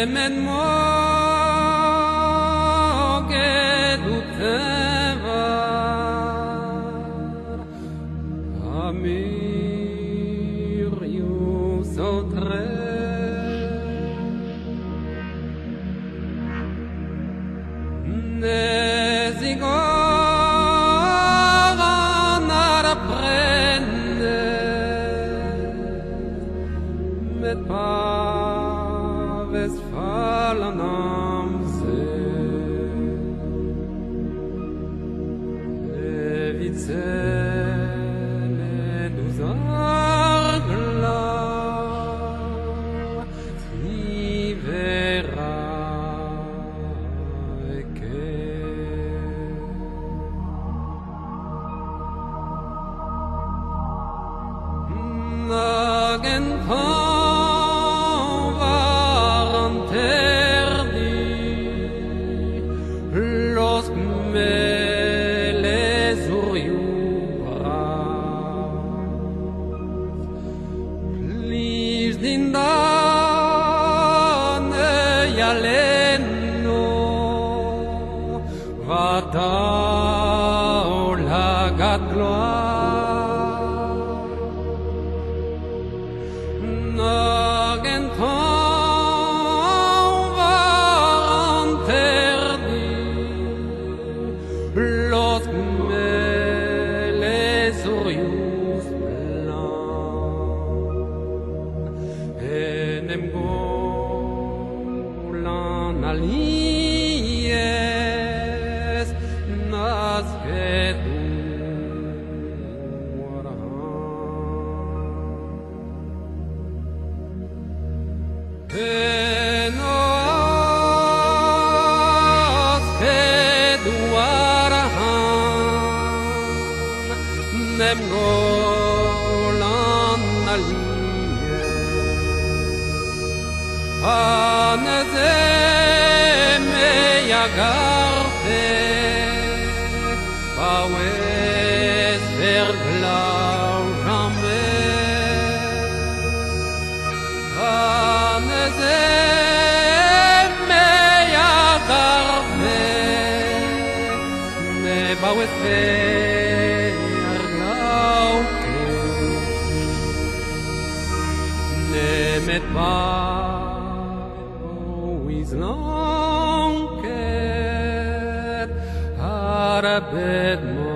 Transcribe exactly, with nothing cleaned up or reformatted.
med måge du tevar Amir Yus otre Nezigoran ar prende Met paves fallen am See Levizele dus argla Ti vera Nagen waren terdi los meles uriubra Lis dindane yaleno vatao la gatloa Nagentan waren terdi Los meles urius blanc Enem golan alies Nazgedu Enos keduarahan nem golan aliye Aneze me yagarte Pawes verglau jamais Aneze me yagarte Me bawes verglau Nemet bawis lanket Arabed mo